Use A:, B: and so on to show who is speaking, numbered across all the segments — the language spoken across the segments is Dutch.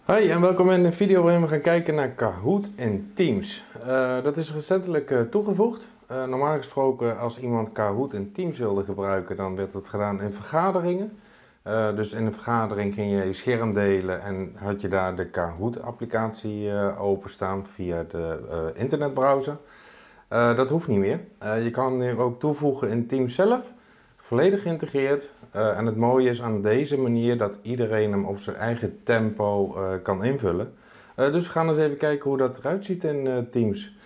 A: Hoi en welkom in de video waarin we gaan kijken naar Kahoot in Teams. Dat is recentelijk toegevoegd. Normaal gesproken als iemand Kahoot in Teams wilde gebruiken, dan werd het gedaan in vergaderingen. Dus in een vergadering ging je je scherm delen en had je daar de Kahoot applicatie openstaan via de internetbrowser. Dat hoeft niet meer. Je kan nu ook toevoegen in Teams zelf. Volledig geïntegreerd. En het mooie is aan deze manier dat iedereen hem op zijn eigen tempo kan invullen. Dus we gaan eens even kijken hoe dat eruit ziet in Teams.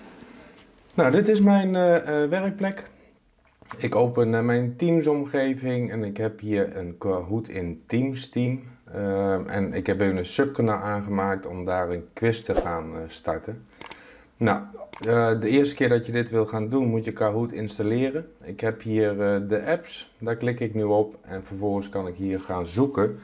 A: Nou, dit is mijn werkplek. Ik open mijn Teams omgeving en ik heb hier een Kahoot in Teams team. En ik heb even een subkanaal aangemaakt om daar een quiz te gaan starten. Nou, de eerste keer dat je dit wil gaan doen, moet je Kahoot installeren. Ik heb hier de apps, daar klik ik nu op en vervolgens kan ik hier gaan zoeken.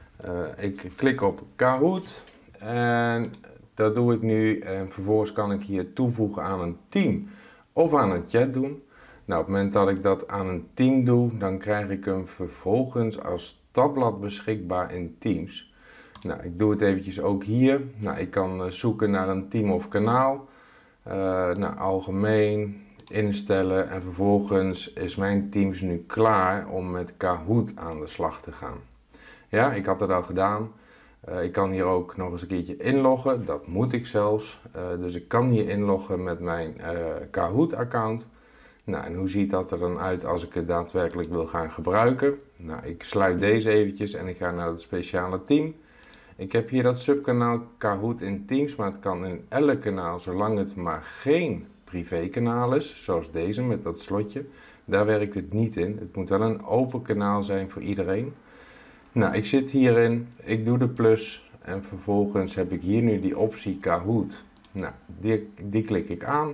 A: Ik klik op Kahoot en dat doe ik nu en vervolgens kan ik hier toevoegen aan een team of aan een chat doen. Nou, op het moment dat ik dat aan een team doe, dan krijg ik hem vervolgens als tabblad beschikbaar in Teams. Nou, ik doe het eventjes ook hier. Nou, ik kan zoeken naar een team of kanaal. Nou, algemeen, instellen en vervolgens is mijn Teams nu klaar om met Kahoot aan de slag te gaan. Ja, ik had het al gedaan. Ik kan hier ook nog eens een keertje inloggen, dat moet ik zelfs. Dus ik kan hier inloggen met mijn Kahoot account. Nou, en hoe ziet dat er dan uit als ik het daadwerkelijk wil gaan gebruiken? Nou, ik sluit deze eventjes en ik ga naar het speciale team. Ik heb hier dat subkanaal Kahoot in Teams, maar het kan in elk kanaal, zolang het maar geen privékanaal is, zoals deze met dat slotje. Daar werkt het niet in. Het moet wel een open kanaal zijn voor iedereen. Nou, ik zit hierin, ik doe de plus en vervolgens heb ik hier nu die optie Kahoot. Nou, die klik ik aan.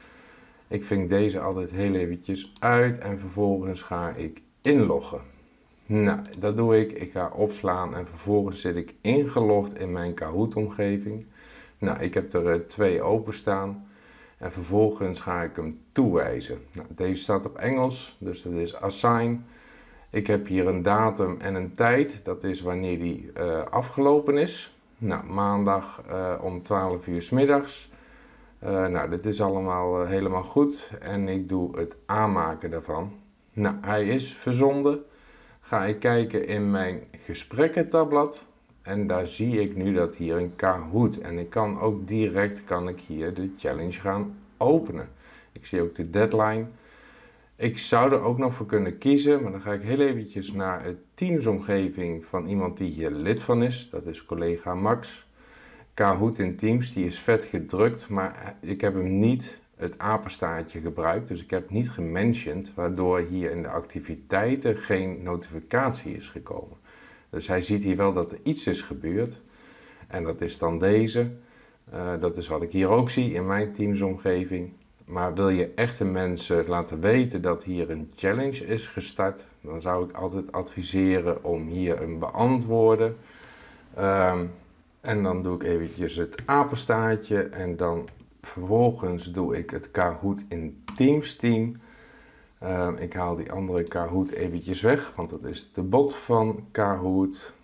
A: Ik vink deze altijd heel eventjes uit en vervolgens ga ik inloggen. Nou, dat doe ik. Ik ga opslaan en vervolgens zit ik ingelogd in mijn Kahoot omgeving. Nou, ik heb er 2 openstaan en vervolgens ga ik hem toewijzen. Nou, deze staat op Engels, dus dat is assign. Ik heb hier een datum en een tijd, dat is wanneer die afgelopen is. Nou, maandag om 12 uur 's middags. Nou, dit is allemaal helemaal goed en ik doe het aanmaken daarvan. Nou, hij is verzonden. Ga ik kijken in mijn gesprekken tabblad en daar zie ik nu dat hier een Kahoot en ik kan ook direct hier de challenge gaan openen. Ik zie ook de deadline. Ik zou er ook nog voor kunnen kiezen, maar dan ga ik heel eventjes naar het Teams-omgeving van iemand die hier lid van is. Dat is collega Max. Kahoot in Teams, die is vet gedrukt, maar ik heb hem niet het apenstaartje gebruikt, dus ik heb niet gementiond, waardoor hier in de activiteiten geen notificatie is gekomen. Dus hij ziet hier wel dat er iets is gebeurd en dat is dan deze. Dat is wat ik hier ook zie in mijn Teams-omgeving. Maar wil je echte mensen laten weten dat hier een challenge is gestart, dan zou ik altijd adviseren om hier een beantwoorden. En dan doe ik eventjes het apenstaartje en dan vervolgens doe ik het Kahoot in Teams team. Ik haal die andere Kahoot eventjes weg, want dat is de bot van Kahoot.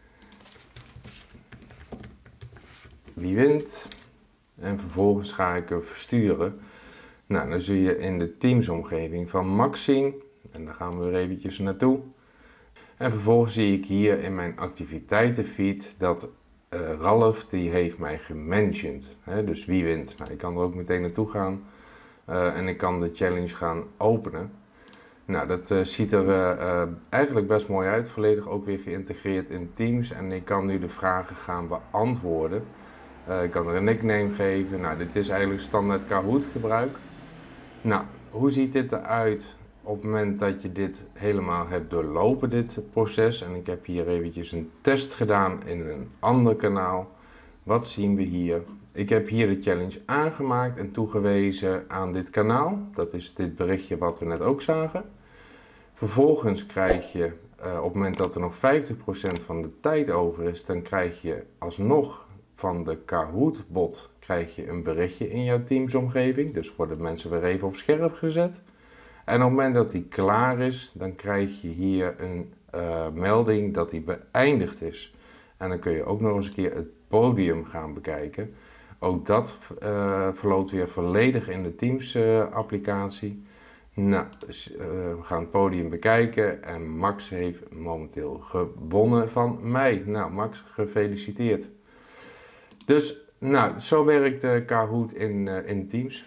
A: Wie wint? En vervolgens ga ik hem versturen. Nou, dan zul je in de Teams omgeving van Max zien. En daar gaan we weer eventjes naartoe. En vervolgens zie ik hier in mijn activiteitenfeed dat Ralf die heeft mij gementiond. Dus wie wint? Nou, ik kan er ook meteen naartoe gaan en ik kan de challenge gaan openen. Nou, dat ziet er eigenlijk best mooi uit. Volledig ook weer geïntegreerd in Teams. En ik kan nu de vragen gaan beantwoorden. Ik kan er een nickname geven. Nou, dit is eigenlijk standaard Kahoot gebruik. Nou, hoe ziet dit eruit op het moment dat je dit helemaal hebt doorlopen, dit proces? En ik heb hier eventjes een test gedaan in een ander kanaal. Wat zien we hier? Ik heb hier de challenge aangemaakt en toegewezen aan dit kanaal. Dat is dit berichtje wat we net ook zagen. Vervolgens krijg je, op het moment dat er nog 50% van de tijd over is, dan krijg je alsnog van de Kahoot bot krijg je een berichtje in jouw Teams-omgeving. Dus worden mensen weer even op scherp gezet. En op het moment dat die klaar is, dan krijg je hier een melding dat die beëindigd is. En dan kun je ook nog eens een keer het podium gaan bekijken. Ook dat verloopt weer volledig in de Teams applicatie. Nou, dus, we gaan het podium bekijken en Max heeft momenteel gewonnen van mij. Nou, Max, gefeliciteerd. Dus, nou, zo werkt Kahoot in Teams.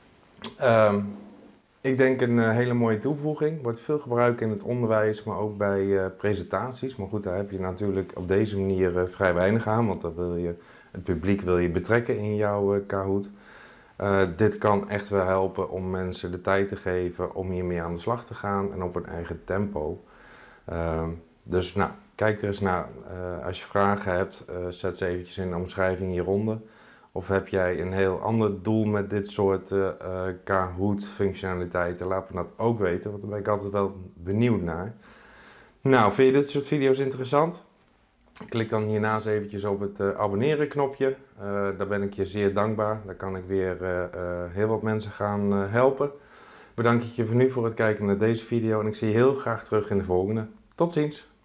A: Ik denk een hele mooie toevoeging. Wordt veel gebruikt in het onderwijs, maar ook bij presentaties. Maar goed, daar heb je natuurlijk op deze manier vrij weinig aan, want dan het publiek wil je betrekken in jouw Kahoot. Dit kan echt wel helpen om mensen de tijd te geven om hiermee aan de slag te gaan en op hun eigen tempo. Dus nou, kijk er eens naar. Als je vragen hebt, zet ze eventjes in de omschrijving hieronder. Of heb jij een heel ander doel met dit soort Kahoot functionaliteiten? Laat me dat ook weten, want daar ben ik altijd wel benieuwd naar. Nou, vind je dit soort video's interessant? Klik dan hiernaast eventjes op het abonneren knopje. Daar ben ik je zeer dankbaar. Daar kan ik weer heel wat mensen gaan helpen. Bedank ik je voor nu voor het kijken naar deze video en ik zie je heel graag terug in de volgende. Tot ziens!